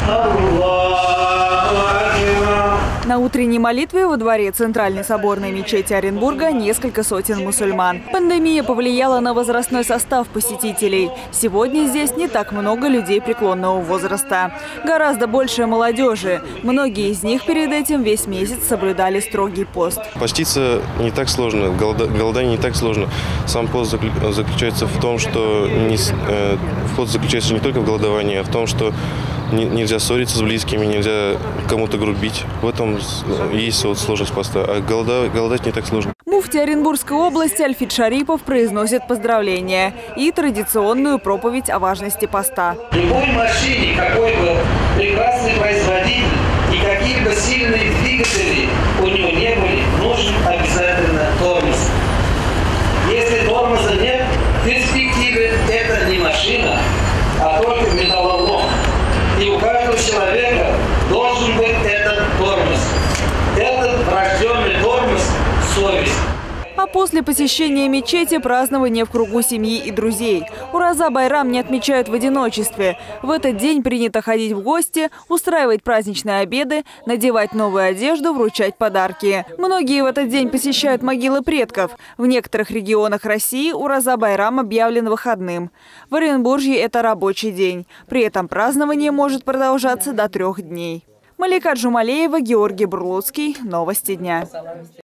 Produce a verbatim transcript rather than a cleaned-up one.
На утренней молитве во дворе Центральной соборной мечети Оренбурга несколько сотен мусульман. Пандемия повлияла на возрастной состав посетителей. Сегодня здесь не так много людей преклонного возраста. Гораздо больше молодежи. Многие из них перед этим весь месяц соблюдали строгий пост. Поститься не так сложно, голодание не так сложно. Сам пост заключается в том, что не, э, пост заключается не только в голодовании, а в том, что нельзя ссориться с близкими, нельзя кому-то грубить. В этом есть вот сложность поста. А голода, голодать не так сложно. Муфти Оренбургской области Альфит Шарипов произносит поздравления и традиционную проповедь о важности поста. В любой машине, какой бы прекрасный производитель и какие бы сильные двигатели у него не были, нужен обязательно тормоз. Если тормоза нет, в перспективе это не машина, а только металлолом. И у каждого человека должен быть этот тормоз. Этот врожденный тормоз – совесть. А после посещения мечети празднование в кругу семьи и друзей. Ураза-Байрам не отмечают в одиночестве. В этот день принято ходить в гости, устраивать праздничные обеды, надевать новую одежду, вручать подарки. Многие в этот день посещают могилы предков. В некоторых регионах России Ураза-Байрам объявлен выходным. В Оренбурге это рабочий день. При этом празднование может продолжаться до трех дней. Малика Джумалеева, Георгий Бурлуцкий. Новости дня.